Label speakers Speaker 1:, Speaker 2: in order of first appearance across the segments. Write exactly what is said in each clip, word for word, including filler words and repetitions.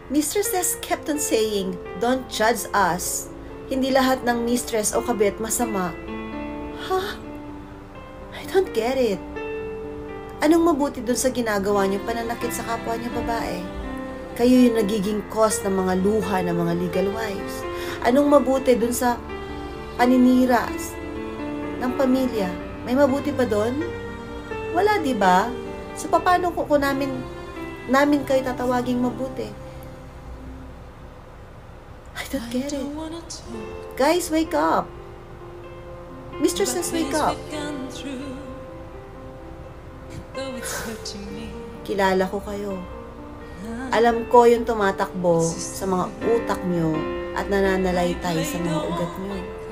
Speaker 1: Mistresses kept on saying, "Don't judge us. Hindi lahat ng mistress o kabit masama." Ha? I don't get it. Anong mabuti dun sa ginagawa niyong pananakit sa kapwa niyo babae? Kayo yung nagiging cause ng mga luha ng mga legal wives. Anong mabuti dun sa paninira ng pamilya? May mabuti pa dun? Wala, di ba? So, paano kung, kung namin, namin kayo tatawaging mabuti? I don't get it. Guys, wake up. Mistresses, wake up. Kilala ko kayo. Alam ko yung tumatakbo sa mga utak nyo at nananalaytay sa mga ugat nyo.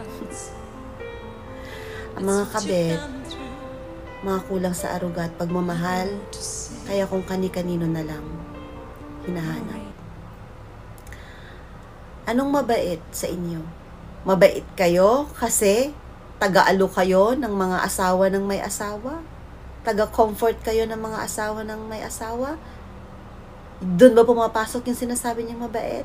Speaker 1: Ang mga kabit, mga kulang sa aruga at pagmamahal, kaya kung kani-kanino na lang hinahanap. Anong mabait sa inyo? Mabait kayo kasi taga-alo kayo ng mga asawa ng may asawa? Taga-comfort kayo ng mga asawa ng may asawa? Doon ba pumapasok yung sinasabi niyang mabait?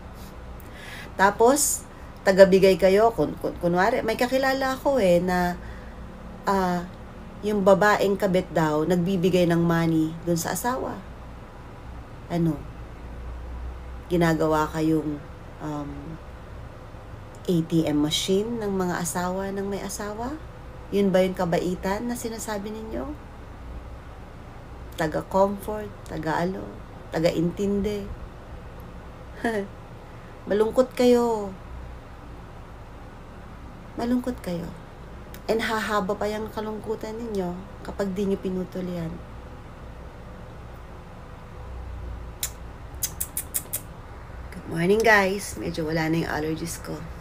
Speaker 1: Tapos, taga-bigay kayo, kun, kun, kunwari, may kakilala ako eh, na uh, yung babaeng kabit daw, nagbibigay ng money doon sa asawa. Ano? Ginagawa kayong um, A T M machine ng mga asawa ng may asawa? Yun ba yung kabaitan na sinasabi ninyo? Taga-comfort, taga-alo, taga-intindi. Malungkot kayo. Malungkot kayo. And hahaba pa yung kalungkutan ninyo kapag di nyo pinutol yan. Good morning guys. Medyo wala na yung allergies ko.